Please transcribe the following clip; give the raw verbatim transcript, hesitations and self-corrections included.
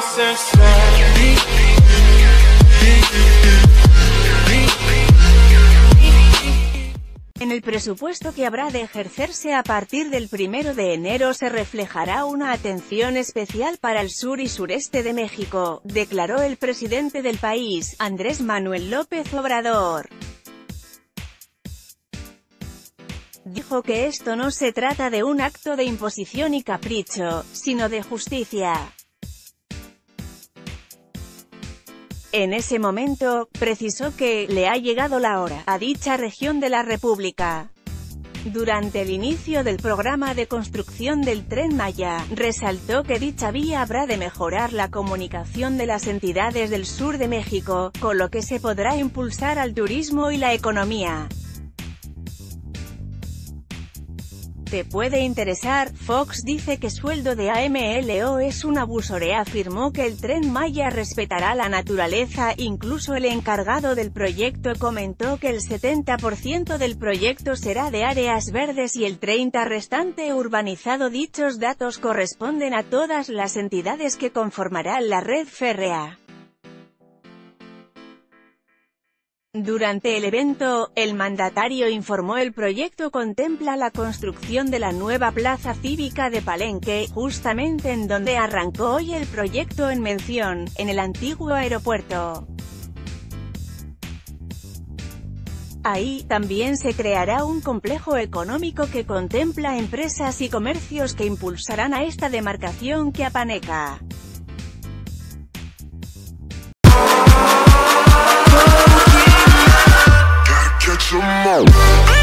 En el presupuesto que habrá de ejercerse a partir del primero de enero se reflejará una atención especial para el sur y sureste de México, declaró el presidente del país, Andrés Manuel López Obrador. Dijo que esto no se trata de un acto de imposición y capricho, sino de justicia. En ese momento, precisó que «le ha llegado la hora» a dicha región de la República. Durante el inicio del programa de construcción del Tren Maya, resaltó que dicha vía habrá de mejorar la comunicación de las entidades del sur de México, con lo que se podrá impulsar al turismo y la economía. ¿Te puede interesar? Fox dice que sueldo de A M L O es un abuso. Afirmó que el Tren Maya respetará la naturaleza, incluso el encargado del proyecto comentó que el setenta por ciento del proyecto será de áreas verdes y el treinta por ciento restante urbanizado. Dichos datos corresponden a todas las entidades que conformarán la red férrea. Durante el evento, el mandatario informó el proyecto contempla la construcción de la nueva plaza cívica de Palenque, justamente en donde arrancó hoy el proyecto en mención, en el antiguo aeropuerto. Ahí, también se creará un complejo económico que contempla empresas y comercios que impulsarán a esta demarcación chiapaneca. Catch 'em all.